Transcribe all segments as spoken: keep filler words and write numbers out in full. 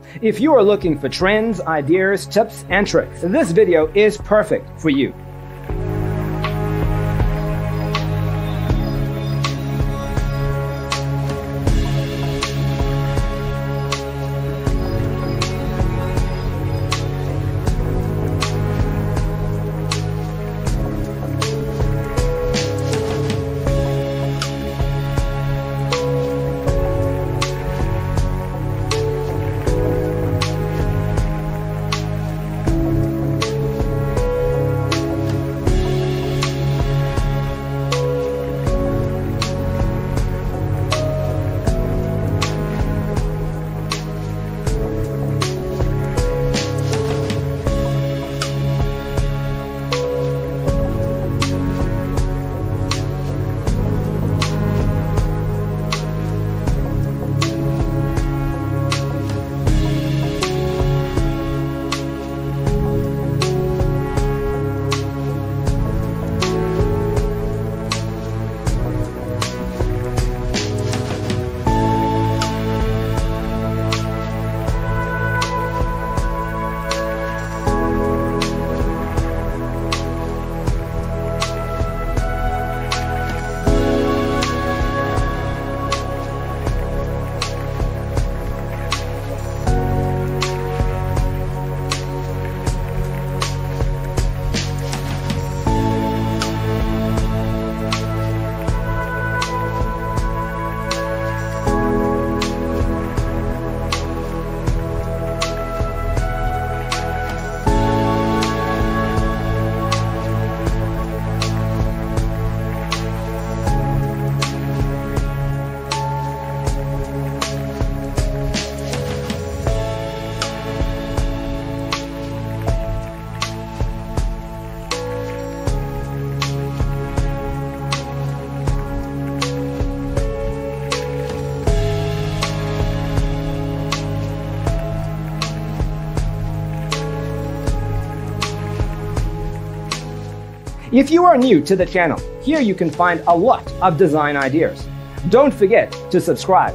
If you are looking for trends, ideas, tips, and tricks, this video is perfect for you. If you are new to the channel, here you can find a lot of design ideas. Don't forget to subscribe.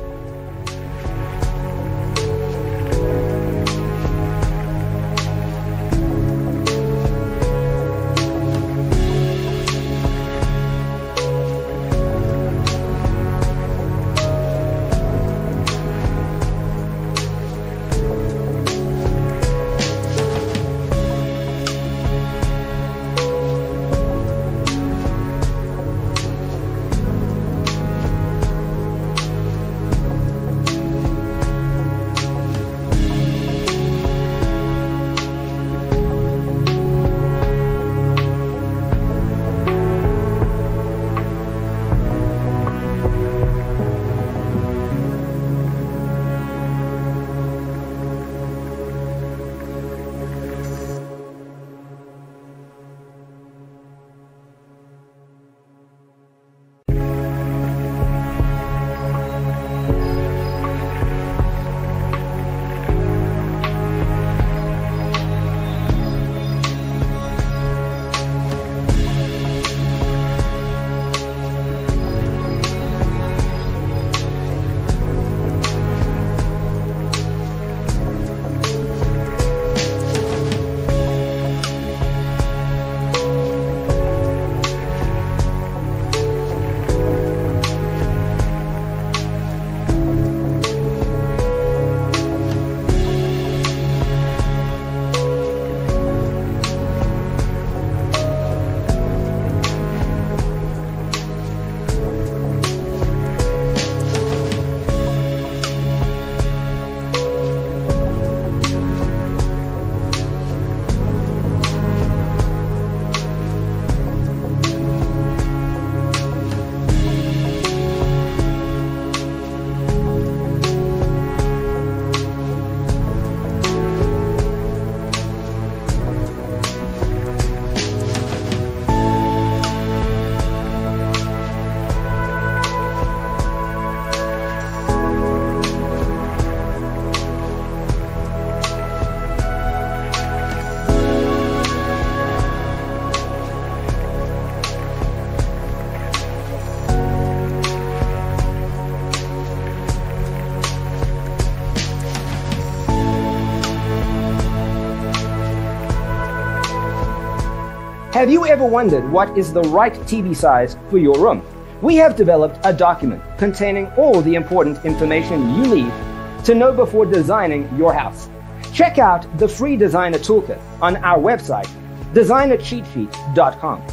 Have you ever wondered what is the right T V size for your room? We have developed a document containing all the important information you need to know before designing your house. Check out the free designer toolkit on our website, designer cheat sheet dot com.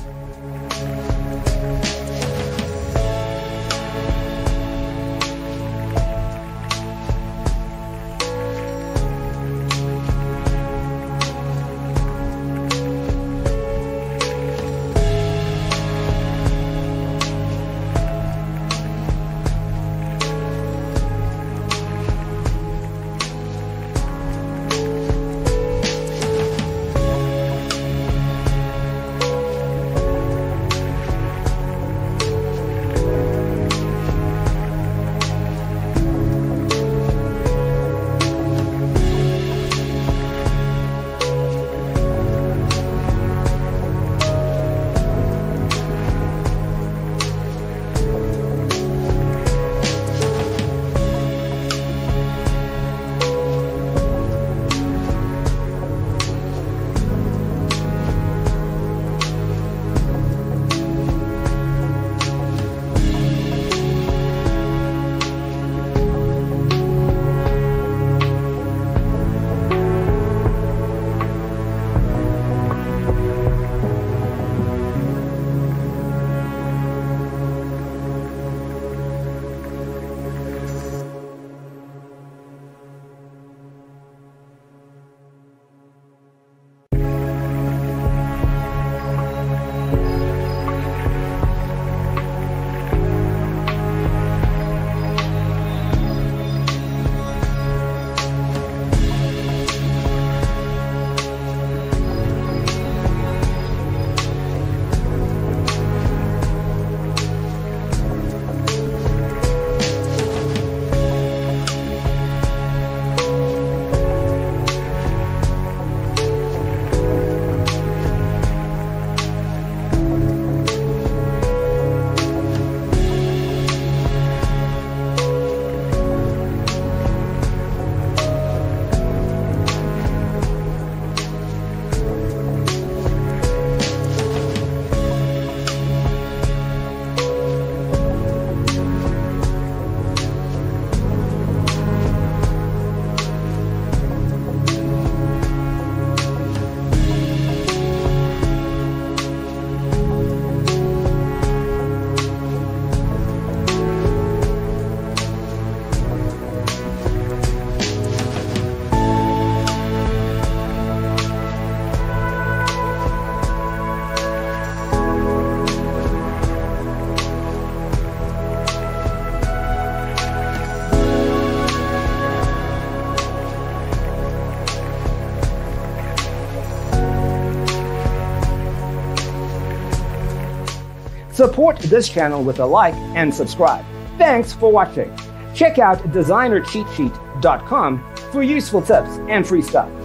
Support this channel with a like and subscribe. Thanks for watching. Check out designer cheat sheet dot com for useful tips and free stuff.